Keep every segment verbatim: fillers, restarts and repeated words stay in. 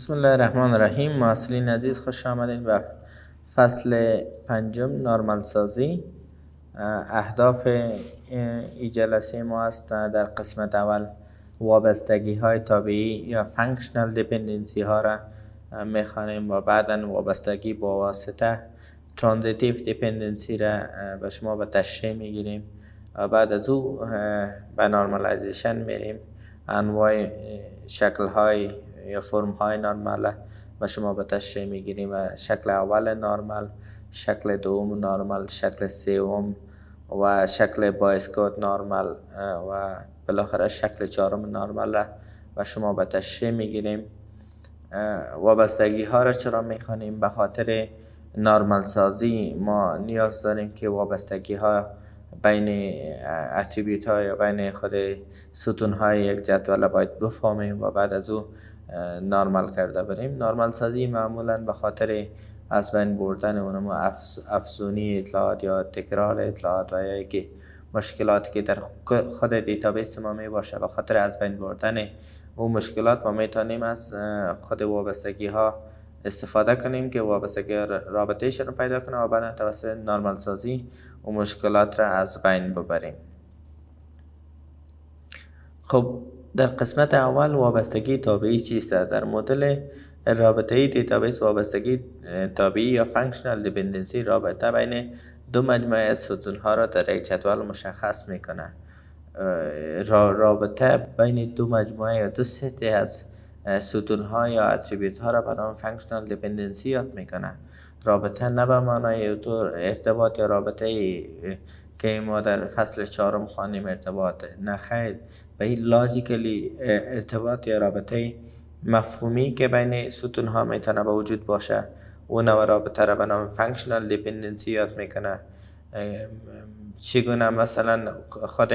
بسم الله الرحمن الرحیم. محصلین عزیز خوش آمدین به فصل پنجم نرمال سازی. اهداف این جلسه ما است در قسمت اول وابستگی های طبیعی یا فانکشنال دیپندنسی ها را میخوانیم و بعدا وابستگی با واسطه ترانزیتیو دیپندنسی را به شما به تشریح میگیریم و بعد از او به نرمالایزیشن میریم. انواع شکل های یا فرم های نرمال و شما به تشریح میگیریم و شکل اول نرمال، شکل دوم نرمال، شکل سوم و شکل بایسکوت نرمال و بالاخره شکل چهارم نرمال را و شما به تشریح میگیریم. وابستگی ها را چرا میخوانیم؟ به خاطر نرمال سازی ما نیاز داریم که وابستگی ها بین اتریبیوت ها یا بین خود ستون های یک جدول باید بفهمیم و بعد از او نرمال کرده بریم. نرمال سازی معمولا به خاطر از بین بردن اونم افزونی اطلاعات یا تکرار اطلاعات و یا اینکه مشکلاتی که در خود دیتابیس ما می باشه به خاطر از بین بردن اون مشکلات و میتونیم از خود وابستگی ها استفاده کنیم که وابستگی رابطه‌اش رو پیدا کنیم و بعد توسط نرمال سازی و مشکلات را از بین ببریم. خب در قسمت اول وابستگی طبیعی چیست؟ در مدل رابطه‌ای دیتابیس وابستگی طبیعی یا فانکشنال دیپندنسی رابطه بین دو مجموعه از ستون ها را در یک جدول مشخص میکنه. رابطه بین دو مجموعه یا دو ست از ستون ها یا اتریبیوت ها را به نام فانکشنال دیپندنسی یاد میکنه. رابطه نه به معنای ارتباط یا رابطه که ما در فصل چهارم خوانیم ارتباط، نه خیر، به این لاجیکلی ارتباط یا رابطه مفهومی که بین ستون ها میتونه به وجود باشه اون و رابطه را به نام فانکشنال دیپندنسی یاد میکنه. چگونه مثلا خود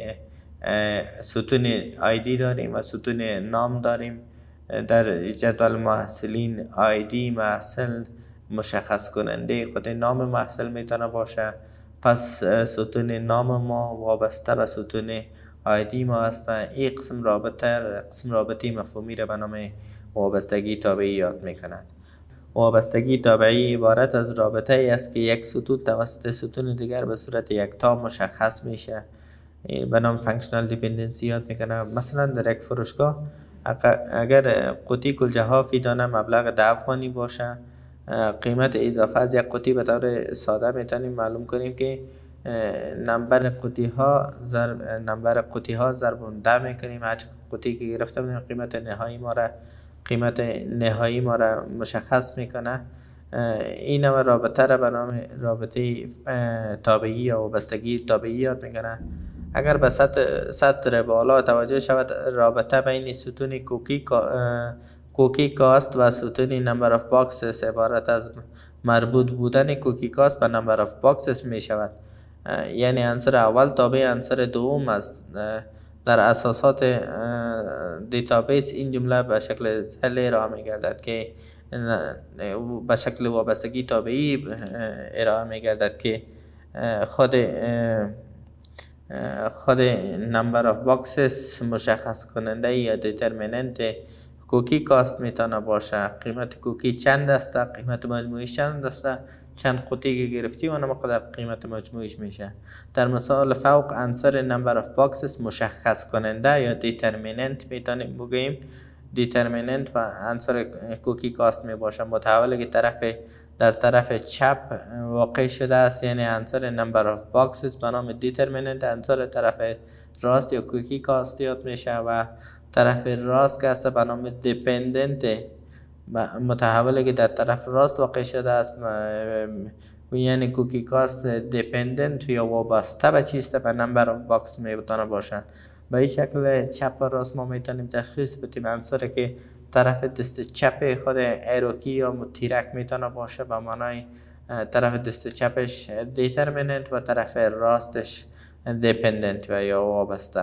ستون آیدی داریم و ستون نام داریم. در جدول محصلین آیدی محصل مشخص کننده خود نام محصل میتونه باشه، پس ستون نام ما وابسته به ستون آیدی ما است. این قسم رابطه قسم رابطه مفهومی را به نام وابستگی طبیعی یاد میکنند. وابستگی طبیعی عبارت از رابطه ای است که یک ستون توسط ستون دیگر به صورت یکتا مشخص میشه، به نام فانکشنال دیپندنسی یاد میکنه. مثلا در یک فروشگاه اگر قوطی کلچه فی دانه مبلغ ده افغانی باشه، قیمت اضافه از یک قوطی به طور ساده میتونیم معلوم کنیم که نمبر قوطی ها ضرب نمبر قوطی ها ضرب ده میکنیم. هر قوطی که گرفتم قیمت نهایی ما را قیمت نهایی ما را مشخص میکنه. این نوع رابطه را به نام رابطه طبیعی یا وابستگی طبیعی یاد میکنه. اگر به سطر, سطر بالا توجه شود، رابطه بین ستون کوکی کوکی کاست و ستون نمبر آف باکسز عبارت از مربوط بودن کوکی کاست به نمبر آف باکسز می شود. یعنی عنصر اول تابع عنصر دوم است. در اساسات دیتابیس این جمله به شکل زل ارائه می گردد که به شکل وابستگی طبیعی ارائه می گردد که خود خود نمبر آف باکسز مشخص کننده یا دیترمیننت کوکی کاست میتونه باشه. قیمت کوکی چند است، قیمت مجموعی چند است، چند قوطی که گرفتی و مقدار قیمت مجموعیش میشه. در مثال فوق عنصر نمبر آف باکسز مشخص کننده یا دیترمیننت میتونیم بگیم. دیترمیننت و عنصر کوکی کاست می باشه. متحولی که طرف در طرف چپ واقع شده است، یعنی عنصر نمبر آف باکسز به نام دیترمیننت. عنصر طرف راست یا کوکی کاست یاد میشه و طرف راست که است به نام دیپندنت. متحولی که در طرف راست واقع شده است یعنی کوکی کاست دیپندنت یا وابسته به چیست؟ به نمبر آف باکس میتونه باشه. به این شکل چپ و راست ما میتونیم تشخیص بدیم عنصر که طرف دست چپ خود ایروکی یا تیرک میتونه باشه به معنای طرف دست چپش دیترمیننت و طرف راستش دیپندنت و یا وابسته.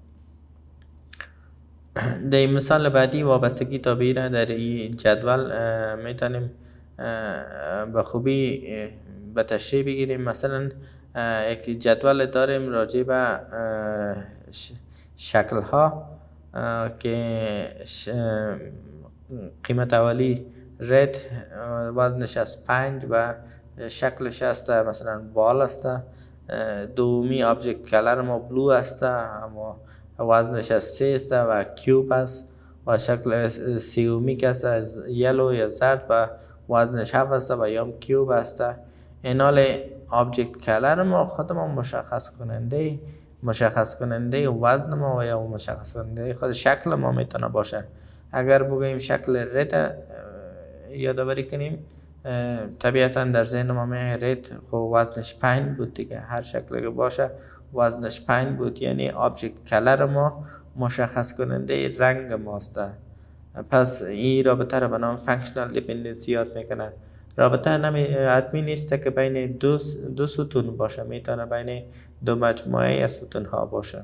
در مثال بعدی وابستگی طبیعی را در این جدول میتونیم به خوبی به تشریح بگیریم. مثلا یک جدول داریم راجع به شکل ها که قیمت اولی ریت وزنش از پنج و شکلش است مثلا بال است. دومی آبجکت کلر ما بلو است اما وزنش از سه است و کیوب است و شکل سیومی که است از یلو یا زرد و وزنش هفت است و یا کیوب است. اینال آبجکت کلر ما خود ما مشخص کننده مشخص کننده وزن ما و یا مشخص کننده خود شکل ما میتونه باشه. اگر بگوییم شکل ریت یادآوری کنیم طبیعتا در ذهن ما میاد ریت خب وزنش پنج بود دیگه، هر شکلی که باشه وزنش پنج بود، یعنی آبجکت کلر ما مشخص کننده رنگ ماست. پس این رابطه را به نام فانکشنال دیپندنسی یاد میکنه. رابطه نمی حتمی نیست که بین دو دو ستون باشه، میتونه بین دو مجموعه از ستون ها باشه.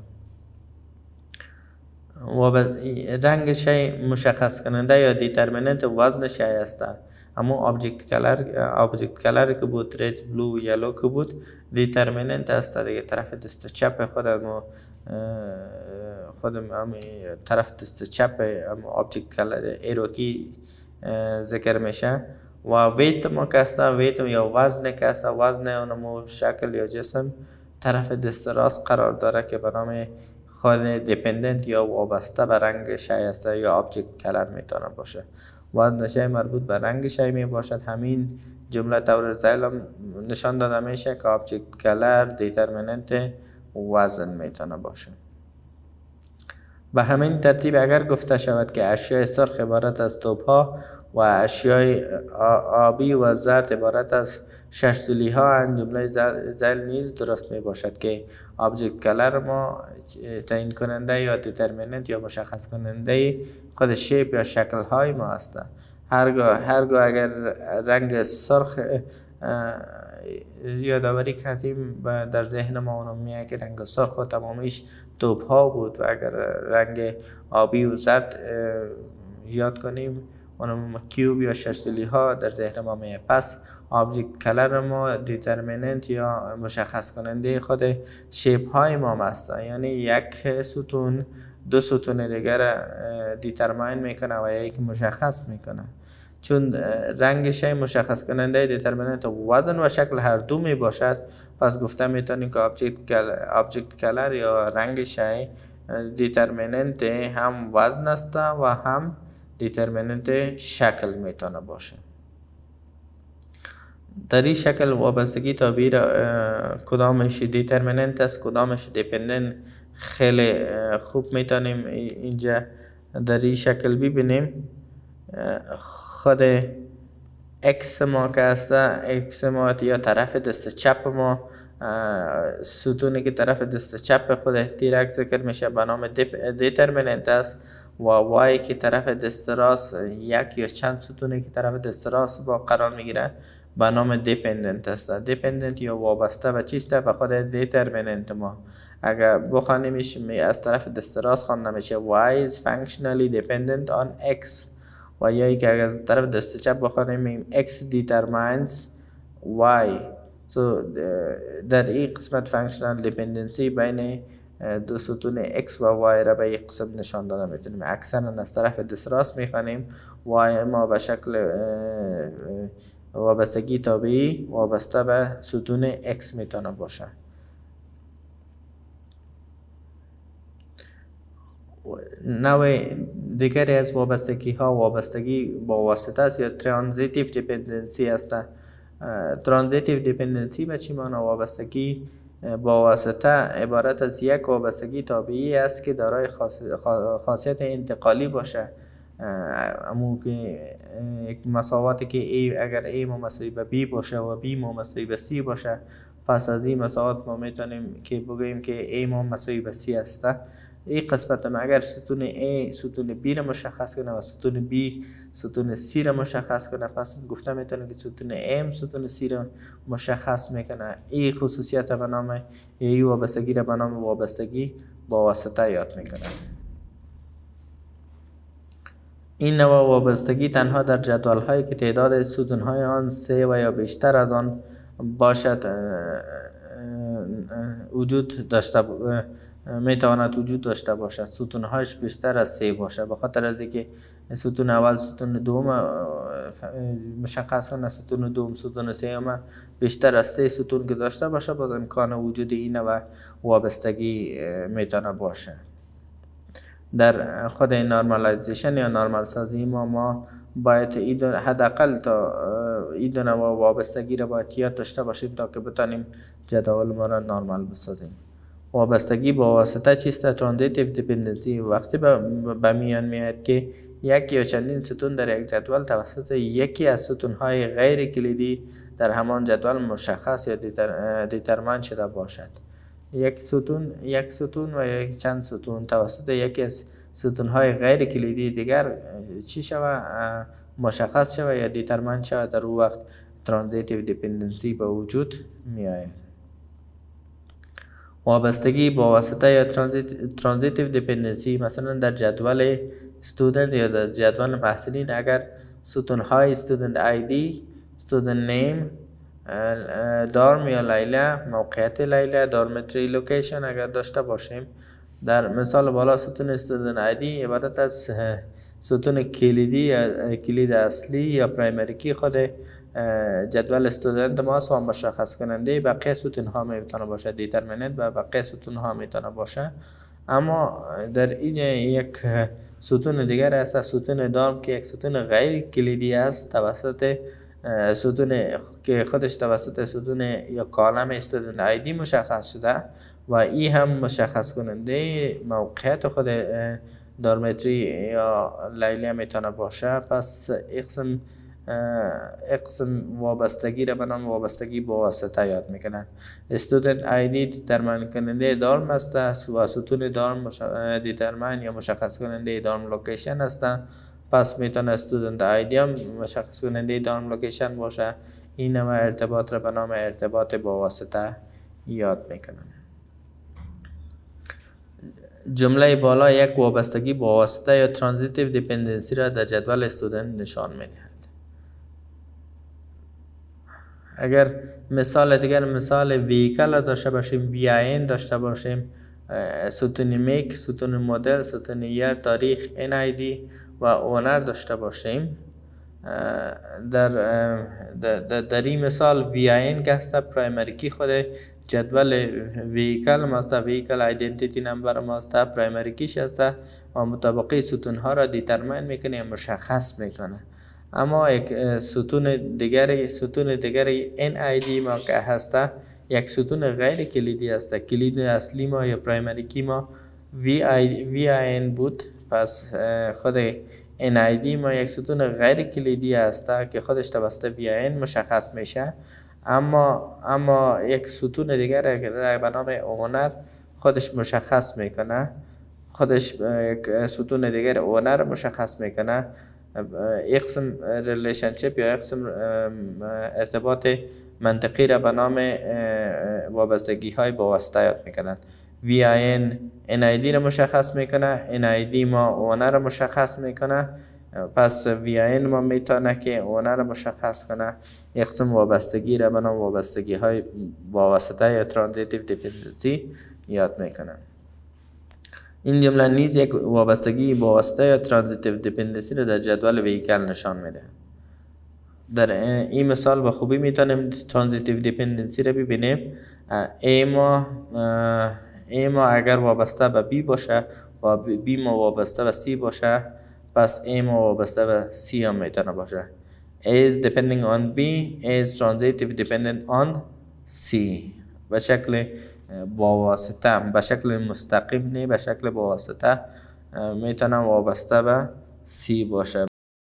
و رنگ شی مشخص کننده یا دیترمیننت وزن شی است. اما آبجکت کلر آبجکت کلر که بود ریت بلو یلو که بود دیترمیننت است دیگه. طرف دست چپ خودم خودم هم طرف دست چپ آبجکت کلر ایروکی ذکر میشه. و ویت ما که است ویت یا وزن که است وزن اونمو شکل یا جسم طرف دست راست قرار داره که به نام خود دیپندنت یا وابسته به رنگ شی است یا آبجکت کلر میتونه باشه. وزن شی مربوط به رنگ شی می باشد. همین جمله طور ذیل نشان داده میشه که آبجکت کلر دیترمیننت وزن میتونه باشه. به همین ترتیب اگر گفته شود که اشیاء سرخ عبارت از توپ ها و اشیاء آبی و زرد عبارت از شش سولی ها، جمله ذیل نیز درست می باشد که آبجکت کلر ما تعیین کننده یا دیترمیننت یا مشخص کننده خود شیپ یا شکل های ما است. هرگاه هرگاه اگر رنگ سرخ یادآوری کردیم در ذهن ما اونم میاد که رنگ سرخ و تمامیش توپ ها بود و اگر رنگ آبی و زرد یاد کنیم اونم کیوب یا شش سولی ها در ذهن ما میاد. پس آبجکت کلر ما دیترمیننت یا مشخص کننده خود شیپ های ما است، یعنی یک ستون دو ستون دیگر دیترمین میکنه و یک مشخص میکنه. چون رنگ شی مشخص کننده دیترمیننت وزن و شکل هر دو می باشد، پس گفته میتونیم که آبجکت کلر, آبجکت کلر یا رنگ شی دیترمیننت هم وزن است و هم دیترمیننت شکل میتونه باشه. در این شکل وابستگی تعبیر کدامش دیترمیننت است کدامش دیپندنت خیلی خوب میتونیم اینجا در این شکل ببینیم. خود اکس ما که است اکس ما یا طرف دست چپ ما ستونی که طرف دست چپ خود تیرک ذکر میشه به نام دیترمیننت است و وای که طرف دست راست یک یا چند ستونی که طرف دست راست با قرار میگیره به نام دیپندنت است. دیپندنت یا وابسته به چیست؟ به خود دیترمیننت ما. اگر بخوانیمش از طرف دست راست خوانده میشه y is functionally dependent on x و یا که اگر از طرف دست چپ بخوانیم x determines y. so در این قسمت functional dependency بین دو ستون x و y را به یک قسم نشان داده میتونیم. اکثرا از طرف دست راست میخوانیم y ما به شکل وابستگی تابعی وابسته به ستون x میتونه باشه. نوع دیگری از وابستگی ها وابستگی با واسطه است یا ترانزیتیو دیپندنسی است. ترانزیتیو دیپندنسی به چی معنی؟ وابستگی با واسطه عبارت از یک وابستگی تابعی است که دارای خاصیت انتقالی باشه. امو که یک مساواتی که A اگر A مساوی به B باشه و B مساوی به C باشه، پس از این مساوات ما میتونیم که بگوییم که A مساوی به C است. این قسمت ما اگر ستون A ستون B را مشخص کنه و ستون B ستون C را مشخص کنه، پس گفته میتونه که ستون M ستون C را مشخص میکنه. این خصوصیت به نام این وابستگی را به نام وابستگی با واسطه یاد میکنه. این نوع وابستگی تنها در جدول هایی که تعداد ستون های آن سه و یا بیشتر از آن باشد وجود داشته میتواند وجود داشته باشد ستونهایش بیشتر از سه باشه، به خاطر از اینکه ستون اول ستون دوم مشخص کنه، ستون دوم ستون سوم بیشتر از سه ستون که داشته باشه باز امکان وجود این و وابستگی میتونه باشه. در خود نرمالایزیشن یا نرمال سازی ما ما باید ایدون حداقل تا ایدون و وابستگی را باید یاد داشته باشیم تا که بتانیم جدول ما را نرمال بسازیم. وابستگی با واسطه چیست؟ ترانزیتیو دیپندنسی وقتی به میان میاد که یک یا چندین ستون در یک جدول توسط یکی از ستونهای غیر کلیدی در همان جدول مشخص یا دیتر دیترمن شده باشد. یک ستون یک ستون و یک چند ستون توسط یکی از ستونهای غیر کلیدی دیگر چی شود؟ مشخص شود یا دیترمن شود. در اون وقت ترانزیتیو دیپندنسی به وجود می آید. وابستگی با واسطه یا ترانزیتیو دیپندنسی مثلا در جدول استودنت یا در جدول محصلین اگر ستونهای استودنت آیدی، استودنت نیم، دارم یا لیله، موقعیت لیله، دارمتری لوکیشن اگر داشته باشیم، در مثال بالا ستون استودنت آیدی عبارت از ستون کلیدی یا کلید اصلی یا پرایمری کی خود جدول استودنت ماست و مشخص کننده بقیه ستون ها میتونه باشه، دیترمیننت و بقیه ستون ها میتونه باشه. اما در اینجا یک ستون دیگر است، ستون دارم که یک ستون غیر کلیدی است توسط ستون که خودش توسط ستون یا کالم استودنت آیدی مشخص شده و این هم مشخص کننده موقعیت خود دارمتری یا لیله میتونه باشه. پس اقسم اقسم وابستگی را به نام وابستگی با واسطه یاد میکنن. استودنت آیدی دیترمن کننده دارم است و ستون دارم دیترمن یا مشخص کننده دارم لوکیشن است. پس میتونه استودنت آیدی هم مشخص کننده دارم لوکیشن باشه. این نوع ارتباط را به نام ارتباط با واسطه یاد میکنن. جمله بالا یک وابستگی با واسطه یا ترانزیتیو دیپندنسی را در جدول استودنت نشان میدهد. اگر مثال دیگر مثال ویکل داشته باشیم، وی آی ان داشته باشیم، ستون میک، ستون مدل، ستون یر، تاریخ، ان آی دی و اونر داشته باشیم. در در, در این مثال وی آی ان که است پرایمری کی خود جدول ویکل ماست، ویکل ایدنتیتی نمبر ماست، پرایمری کیش است و مطابقی ستون ها را دیترمین میکنه یا مشخص میکنه. اما یک ستون دیگر ستون دیگر ان آی دی ما که هست یک ستون غیر کلیدی است. کلید اصلی ما یا پرایمری کی ما وی آی ان بود. پس خود ان آی دی ما یک ستون غیر کلیدی است که خودش توسط وی آی ان مشخص میشه. اما اما یک ستون دیگر که به نام اونر خودش مشخص میکنه، خودش یک ستون دیگر اونر مشخص میکنه. اقسم ریلیشنشپ یا اقسم ارتباط منطقی را به نام وابستگی های با واسطه یاد میکنن. وی آی ان ان آی دی را مشخص میکنه، ان آی دی ما اونر را مشخص میکنه. پس وی آی ان ما میتونه که اونر را مشخص کنه. اقسم وابستگی را به نام وابستگی های با واسطه یا ترانزیتیو دیپندنسی یاد میکنن. این جمله نیز یک وابستگی با واسطه یا ترانزیتیو دیپندنسی را در جدول ویکل نشان میده. در این مثال به خوبی میتونیم ترانزیتیو دیپندنسی را ببینیم. ای ما ای ما اگر وابسته به بی باشه و بی ما وابسته به سی باشه، پس ای ما وابسته به سی هم میتونه باشه. A is depending on B, A is transitive dependent on C. به شکل با واسطه، به شکل مستقیم نه، به شکل با واسطه میتونه وابسته به C باشه.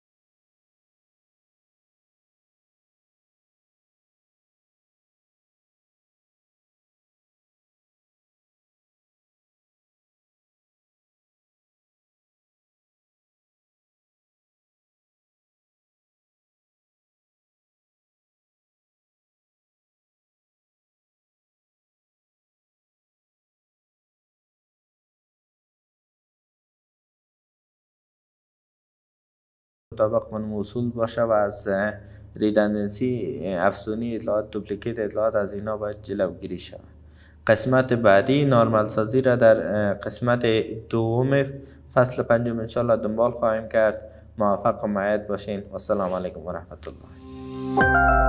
مطابق من موصول باشه و از ریدندنسی، افزونی اطلاعات، دوپلیکیت اطلاعات از اینا باید جلوگیری شود. قسمت بعدی نارمل سازی را در قسمت دوم فصل پنجم انشاءالله دنبال خواهیم کرد. موفق و معید باشین و السلام علیکم و رحمت الله.